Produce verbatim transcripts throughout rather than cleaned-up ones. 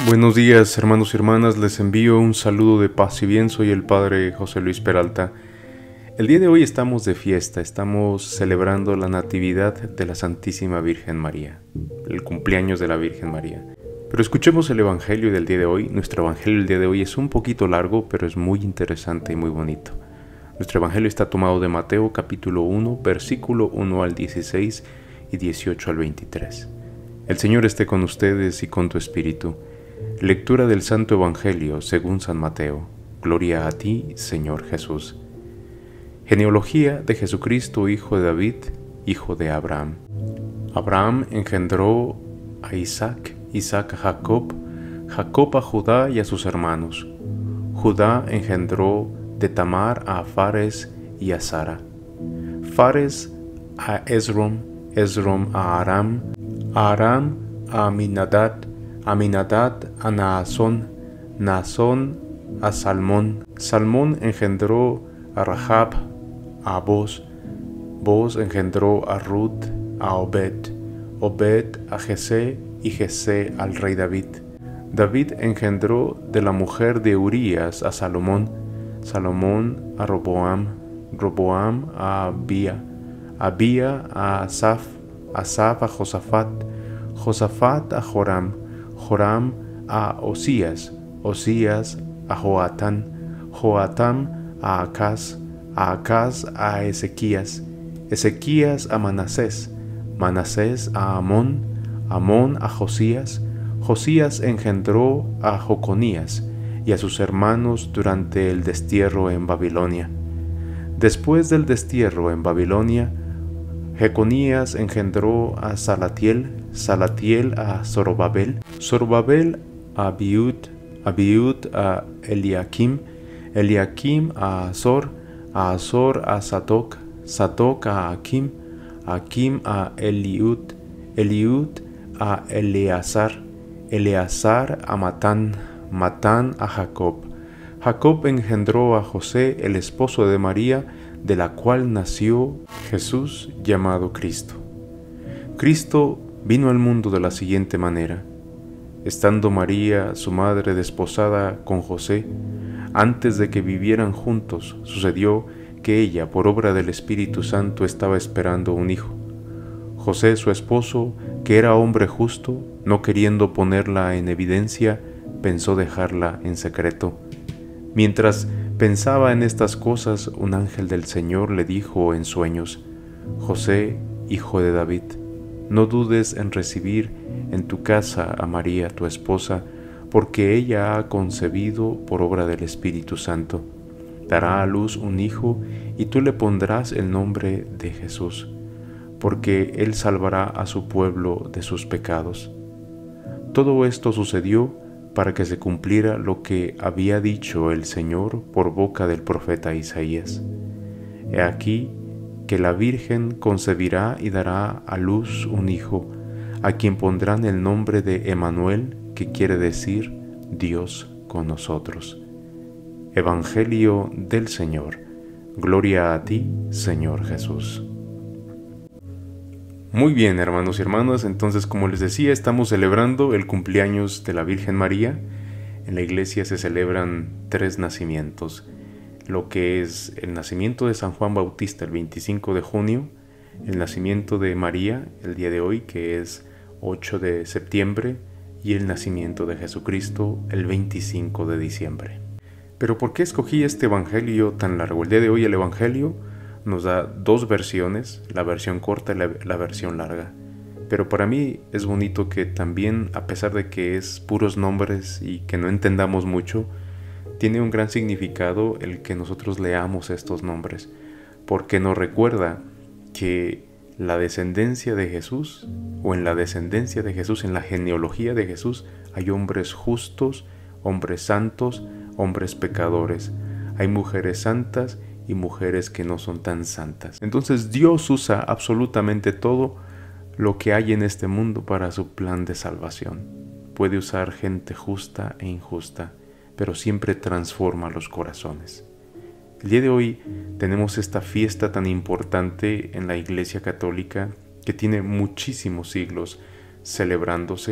Buenos días, hermanos y hermanas, les envío un saludo de paz y bien. Soy el Padre José Luis Peralta. El día de hoy estamos de fiesta, estamos celebrando la Natividad de la Santísima Virgen María, el cumpleaños de la Virgen María. Pero escuchemos el Evangelio del día de hoy. Nuestro Evangelio del día de hoy es un poquito largo, pero es muy interesante y muy bonito. Nuestro Evangelio está tomado de Mateo capítulo uno, versículo uno al dieciséis y dieciocho al veintitrés. El Señor esté con ustedes y con tu espíritu. Lectura del Santo Evangelio según San Mateo. Gloria a ti, Señor Jesús. Genealogía de Jesucristo, hijo de David, hijo de Abraham. Abraham engendró a Isaac, Isaac a Jacob, Jacob a Judá y a sus hermanos. Judá engendró de Tamar a Fares y a Sara. Fares a Esrom, Esrom a Aram, a Aram a Aminadab, Aminadab a Naasón, Naasón a Salmón. Salmón engendró a Rahab, a Boz, Boz engendró a Ruth, a Obed, Obed a Jesé y Jesé al rey David. David engendró de la mujer de Urías a Salomón, Salomón a Roboam, Roboam a Abía, Abía a Asaf, Asaf a Josafat, Josafat a Joram, Joram a Osías, Osías a Joatán, Joatán a Acaz, a Acaz a Ezequías, Ezequías a Manasés, Manasés a Amón, Amón a Josías, Josías engendró a Joconías y a sus hermanos durante el destierro en Babilonia. Después del destierro en Babilonia, Jeconías engendró a Salatiel, Salatiel a Zorobabel, Zorobabel a Abiud, Abiud a Eliakim, Eliakim a Azor, a Azor a Sadoc, Sadoc a Akim, Akim a Eliud, Eliud a Eleazar, Eleazar a Matán, Matán a Jacob. Jacob engendró a José, el esposo de María, de la cual nació Jesús llamado Cristo. Cristo vino al mundo de la siguiente manera. Estando María, su madre, desposada con José, antes de que vivieran juntos, sucedió que ella, por obra del Espíritu Santo, estaba esperando un hijo. José, su esposo, que era hombre justo, no queriendo ponerla en evidencia, pensó dejarla en secreto. Mientras pensaba en estas cosas, un ángel del Señor le dijo en sueños: José, hijo de David, no dudes en recibir en tu casa a María, tu esposa, porque ella ha concebido por obra del Espíritu Santo. Dará a luz un hijo y tú le pondrás el nombre de Jesús, porque él salvará a su pueblo de sus pecados. Todo esto sucedió para que se cumpliera lo que había dicho el Señor por boca del profeta Isaías. He aquí que la Virgen concebirá y dará a luz un hijo, a quien pondrán el nombre de Emmanuel, que quiere decir Dios con nosotros. Evangelio del Señor. Gloria a ti, Señor Jesús. Muy bien, hermanos y hermanas, entonces, como les decía, estamos celebrando el cumpleaños de la Virgen María. En la iglesia se celebran tres nacimientos, lo que es el nacimiento de San Juan Bautista el veinticinco de junio, el nacimiento de María el día de hoy, que es ocho de septiembre, y el nacimiento de Jesucristo el veinticinco de diciembre. Pero ¿por qué escogí este evangelio tan largo? El día de hoy el evangelio nos da dos versiones, la versión corta y la, la versión larga. Pero para mí es bonito que también, a pesar de que es puros nombres y que no entendamos mucho, tiene un gran significado el que nosotros leamos estos nombres, porque nos recuerda que la descendencia de Jesús, o en la descendencia de Jesús, en la genealogía de Jesús, hay hombres justos, hombres santos, hombres pecadores. Hay mujeres santas y mujeres que no son tan santas. Entonces Dios usa absolutamente todo lo que hay en este mundo para su plan de salvación. Puede usar gente justa e injusta, pero siempre transforma los corazones. El día de hoy tenemos esta fiesta tan importante en la Iglesia Católica que tiene muchísimos siglos celebrándose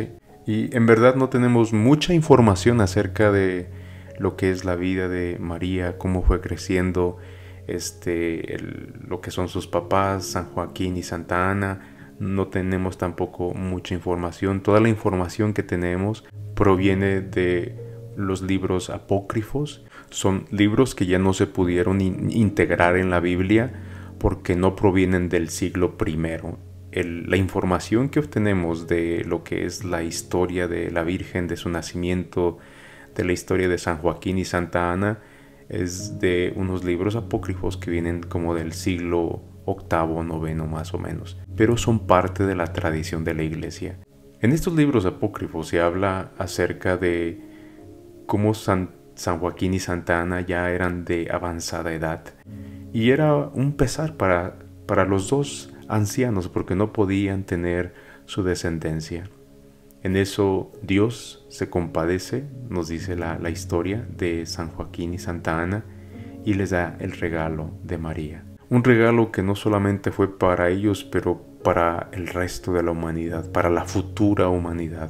Y en verdad no tenemos mucha información acerca de lo que es la vida de María, cómo fue creciendo, este, el, lo que son sus papás, San Joaquín y Santa Ana. No tenemos tampoco mucha información. Toda la información que tenemos proviene de los libros apócrifos. Son libros que ya no se pudieron in- integrar en la Biblia porque no provienen del siglo primero. El, la información que obtenemos de lo que es la historia de la Virgen, de su nacimiento, de la historia de San Joaquín y Santa Ana, es de unos libros apócrifos que vienen como del siglo octavo, noveno más o menos, pero son parte de la tradición de la Iglesia. En estos libros apócrifos se habla acerca de cómo San, San Joaquín y Santa Ana ya eran de avanzada edad, y era un pesar para, para los dos ancianos porque no podían tener su descendencia. En eso Dios se compadece, nos dice la, la historia de San Joaquín y Santa Ana, y les da el regalo de María. Un regalo que no solamente fue para ellos, pero para el resto de la humanidad, para la futura humanidad,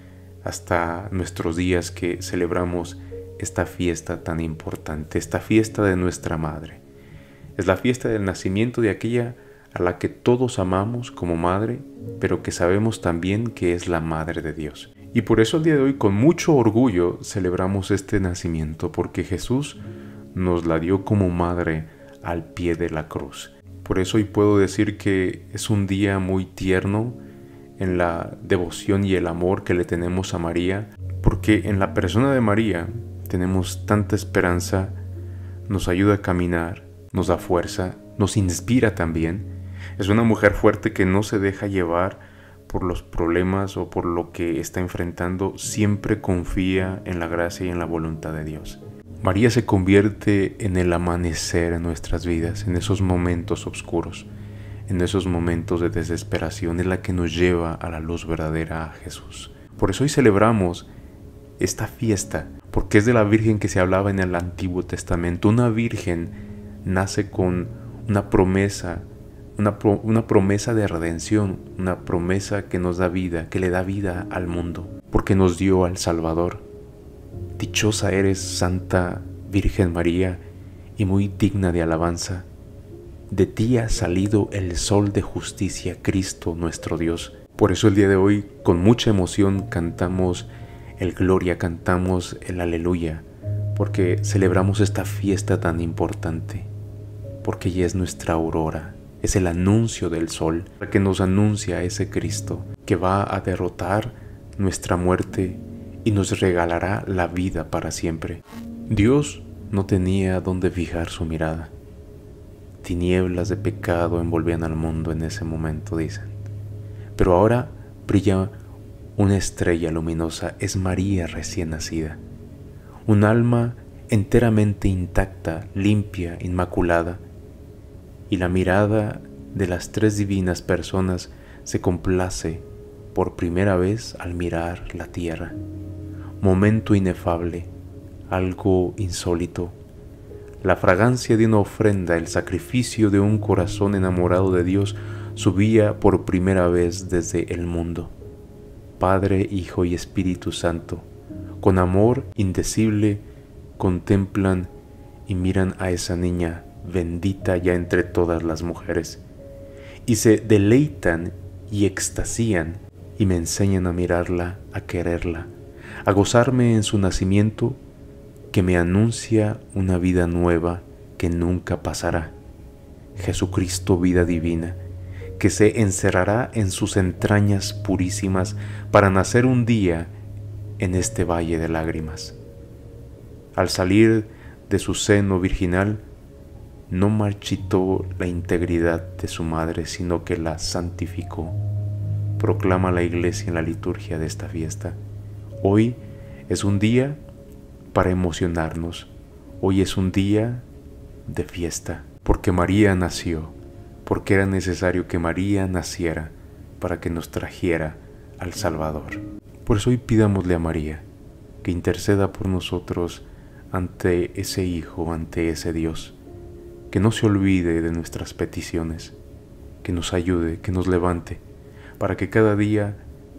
hasta nuestros días que celebramos esta fiesta tan importante, esta fiesta de nuestra Madre. Es la fiesta del nacimiento de aquella a la que todos amamos como madre, pero que sabemos también que es la Madre de Dios. Y por eso el día de hoy con mucho orgullo celebramos este nacimiento, porque Jesús nos la dio como madre al pie de la cruz. Por eso hoy puedo decir que es un día muy tierno en la devoción y el amor que le tenemos a María, porque en la persona de María tenemos tanta esperanza, nos ayuda a caminar, nos da fuerza, nos inspira también. Es una mujer fuerte que no se deja llevar por los problemas o por lo que está enfrentando, siempre confía en la gracia y en la voluntad de Dios. María se convierte en el amanecer en nuestras vidas, en esos momentos oscuros, en esos momentos de desesperación, es la que nos lleva a la luz verdadera, a Jesús. Por eso hoy celebramos esta fiesta, porque es de la Virgen que se hablaba en el Antiguo Testamento. Una Virgen nace con una promesa, una, pro, una promesa de redención, una promesa que nos da vida, que le da vida al mundo, porque nos dio al Salvador. Dichosa eres, Santa Virgen María, y muy digna de alabanza. De ti ha salido el sol de justicia, Cristo nuestro Dios. Por eso el día de hoy, con mucha emoción, cantamos el Gloria, cantamos el Aleluya, porque celebramos esta fiesta tan importante, porque ella es nuestra aurora, es el anuncio del sol, que nos anuncia a ese Cristo que va a derrotar nuestra muerte y nos regalará la vida para siempre. Dios no tenía dónde fijar su mirada. Tinieblas de pecado envolvían al mundo en ese momento, dicen. Pero ahora brilla una estrella luminosa, es María recién nacida. Un alma enteramente intacta, limpia, inmaculada. Y la mirada de las tres divinas personas se complace por primera vez al mirar la tierra. Momento inefable, algo insólito. La fragancia de una ofrenda, el sacrificio de un corazón enamorado de Dios subía por primera vez desde el mundo. Padre, Hijo y Espíritu Santo, con amor indecible, contemplan y miran a esa niña bendita ya entre todas las mujeres, y se deleitan y extasían y me enseñan a mirarla, a quererla, a gozarme en su nacimiento, que me anuncia una vida nueva que nunca pasará. Jesucristo, vida divina, que se encerrará en sus entrañas purísimas para nacer un día en este valle de lágrimas. Al salir de su seno virginal, no marchitó la integridad de su madre, sino que la santificó. Proclama la Iglesia en la liturgia de esta fiesta. Hoy es un día para emocionarnos. Hoy es un día de fiesta, porque María nació, porque era necesario que María naciera para que nos trajera al Salvador. Por eso hoy pidámosle a María que interceda por nosotros ante ese Hijo, ante ese Dios, que no se olvide de nuestras peticiones, que nos ayude, que nos levante, para que cada día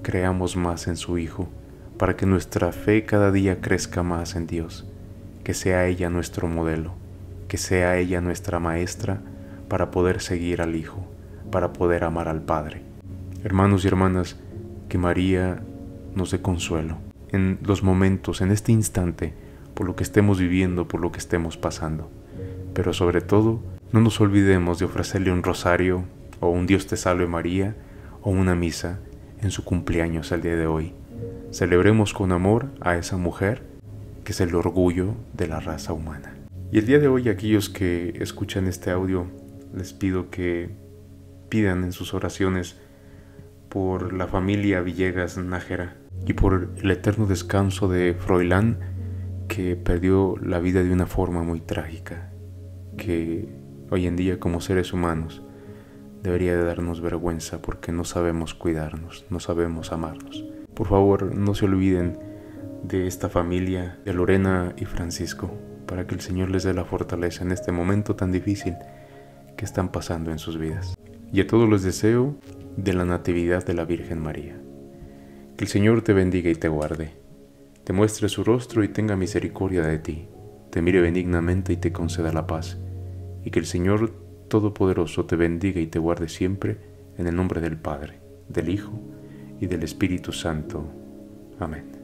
creamos más en su Hijo, para que nuestra fe cada día crezca más en Dios, que sea ella nuestro modelo, que sea ella nuestra maestra para poder seguir al Hijo, para poder amar al Padre. Hermanos y hermanas, que María nos dé consuelo en los momentos, en este instante, por lo que estemos viviendo, por lo que estemos pasando. Pero sobre todo, no nos olvidemos de ofrecerle un rosario, o un Dios te salve María, o una misa en su cumpleaños el día de hoy. Celebremos con amor a esa mujer que es el orgullo de la raza humana. Y el día de hoy, aquellos que escuchan este audio, les pido que pidan en sus oraciones por la familia Villegas Nájera y por el eterno descanso de Froilán, que perdió la vida de una forma muy trágica, que hoy en día como seres humanos debería de darnos vergüenza porque no sabemos cuidarnos, no sabemos amarnos. Por favor, no se olviden de esta familia, de Lorena y Francisco, para que el Señor les dé la fortaleza en este momento tan difícil que están pasando en sus vidas. Y a todos les deseo de la Natividad de la Virgen María. Que el Señor te bendiga y te guarde, te muestre su rostro y tenga misericordia de ti, te mire benignamente y te conceda la paz, y que el Señor Todopoderoso te bendiga y te guarde siempre, en el nombre del Padre, del Hijo y del Espíritu Santo. Amén.